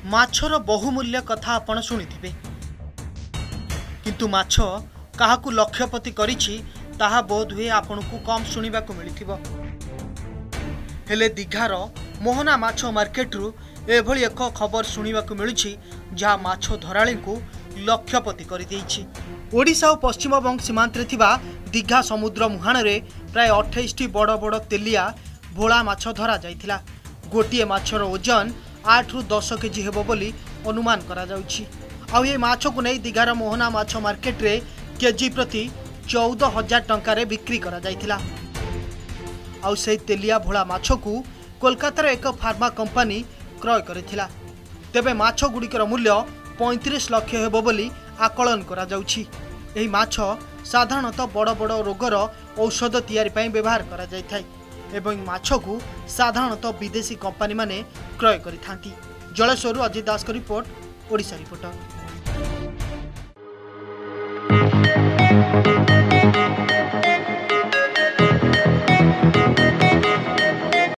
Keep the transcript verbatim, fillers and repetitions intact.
माछर बहुमूल्य कथा आपण शुणिथिबे किंतु माछ काहाकू लक्ष्यपति करिछि ताहा बोध हुए आपण को कम शुणा मिलिथिबो। हेले दीघार मोहना माछ मार्केट रु एभली एक खबर शुणा मिलुछि जहाँ माछ धराली को लक्ष्यपति कर देइछि। ओडिशा और पश्चिमबंग सीमांत रे थिबा दीघा समुद्र मुहाण रे प्राय अट्ठाईस टी बड़ बड़ तेलिया भोला माछ धरा जाइथिला। गोटिए माछर ओजन आठ रु दस केजी हेबो बोली अनुमान करा जाउछि। आउ ये माछ को नहीं दीघार मोहना माछ मार्केट रे केजी प्रति चौदह हजार टंका रे बिक्री करा जाइथिला। आउ से तेलिया भोला माछ को कोलकातार एक फार्मा कंपनी क्रय करिथिला। तेबे माछ गुड़िकर मूल्य पैंतीस लाख हेबो बोली आकलन करा जाउछि। एही माछ साधारणतः बड़ बड़ रोगर औषध तैयारी पई व्यवहार करा जाइथाय एवं माछ को साधारणतः विदेशी कंपनी माने क्रय करिथांती। जलेश्वरु अजित दास को रिपोर्ट, ओडिशा रिपोर्टर।